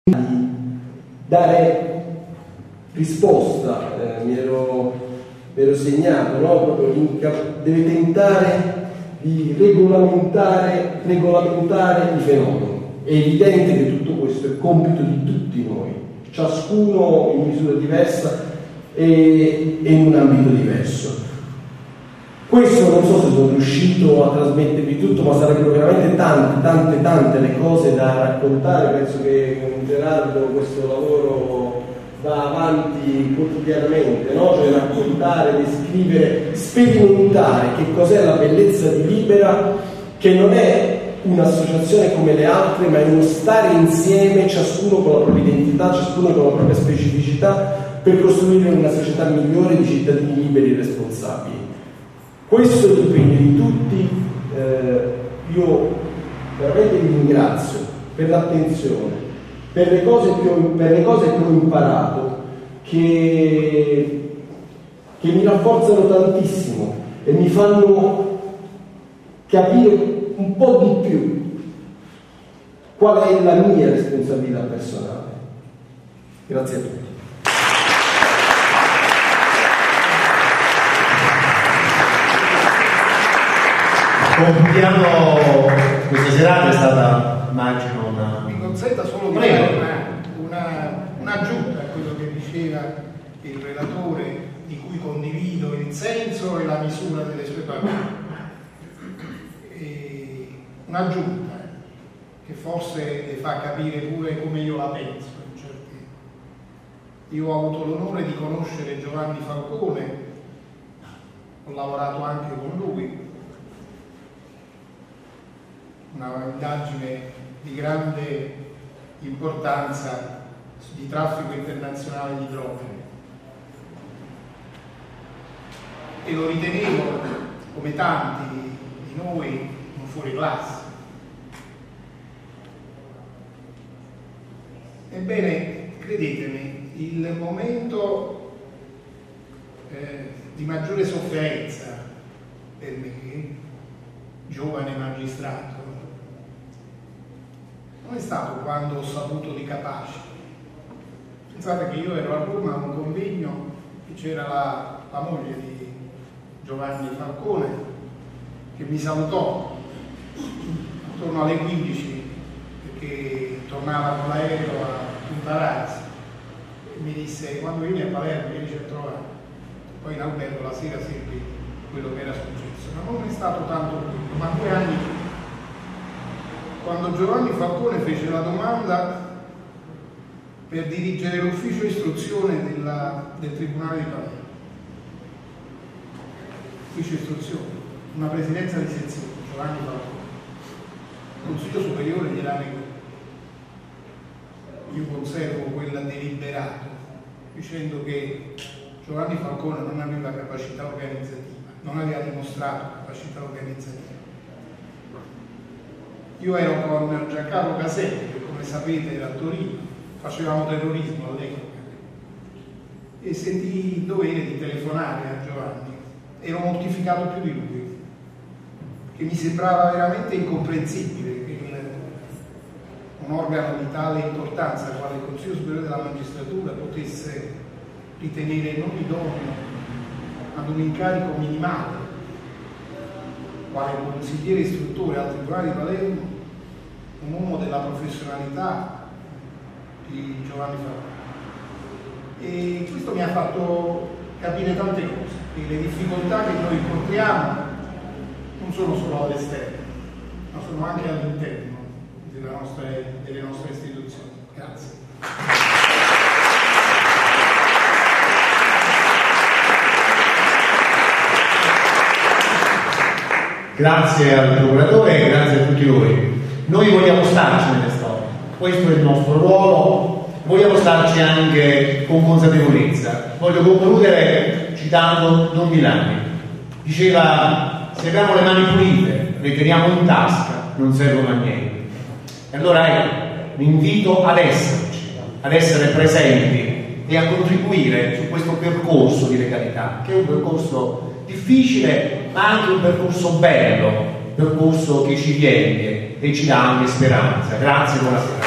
dare risposta, mi ero segnato, no? Proprio deve tentare di regolamentare il fenomeno. È evidente che tutto questo è compito di tutti noi, ciascuno in misura diversa e in un ambito diverso. Questo non so se sono riuscito a trasmettervi tutto, ma sarebbero veramente tante le cose da raccontare. Penso che con Gerardo questo lavoro va avanti quotidianamente, no? Cioè raccontare, descrivere, sperimentare che cos'è la bellezza di Libera, che non è un'associazione come le altre, ma è uno stare insieme, ciascuno con la propria identità, ciascuno con la propria specificità, per costruire una società migliore di cittadini liberi e responsabili. Questo è l'impegno di tutti. Io veramente vi ringrazio per l'attenzione, per le cose che ho imparato, che mi rafforzano tantissimo e mi fanno capire un po' di più qual è la mia responsabilità personale. Grazie a tutti. Concludiamo questa serata, è stata, immagino, mi consenta solo di fare un'aggiunta a quello che diceva il relatore, di cui condivido il senso e la misura delle sue parole. Un'aggiunta che forse le fa capire pure come io la penso. Io ho avuto l'onore di conoscere Giovanni Falcone, ho lavorato anche con lui, una indagine di grande importanza di traffico internazionale di droghe, e lo ritenevo, come tanti di noi, un fuoriclasse. Ebbene, credetemi, il momento di maggiore sofferenza per me, giovane magistrato, non è stato quando ho saputo di Capaci. Pensate che io ero a Roma a un convegno e c'era la moglie di Giovanni Falcone che mi salutò attorno alle 15 perché tornava con l'aereo a Punta Raisi e mi disse: quando vieni a Palermo vieni a trovare. Poi in albergo la sera seppi quello che era successo, ma non è stato tanto quello, ma 2 anni prima, quando Giovanni Falcone fece la domanda per dirigere l'ufficio istruzione del Tribunale di Palermo. Ufficio istruzione, una presidenza di sezione, Giovanni Falcone, Consiglio Superiore gliela negò. Io conservo quella deliberato, dicendo che Giovanni Falcone non aveva capacità organizzativa, non aveva dimostrato capacità organizzativa. Io ero con Giancarlo Caselli, che come sapete era a Torino, facevamo terrorismo all'epoca, e sentii il dovere di telefonare a Giovanni. Ero mortificato più di lui, che mi sembrava veramente incomprensibile che un organo di tale importanza quale il Consiglio Superiore della Magistratura potesse ritenere non idoneo ad un incarico minimale quale consigliere istruttore al Tribunale di Palermo un uomo della professionalità di Giovanni Falcone. E questo mi ha fatto capire tante cose, che le difficoltà che noi incontriamo non sono solo all'esterno, ma sono anche all'interno delle nostre istituzioni. Grazie. Grazie al procuratore e grazie a tutti voi. Noi vogliamo starci nelle storie, questo è il nostro ruolo, vogliamo starci anche con consapevolezza. Voglio concludere citando Don Milani. Diceva: se abbiamo le mani pulite, le teniamo in tasca, non servono a niente. E allora vi invito ad esserci, ad essere presenti e a contribuire su questo percorso di legalità, che è un percorso difficile ma anche un percorso bello, un percorso che ci riempie e ci dà anche speranza. Grazie, buonasera.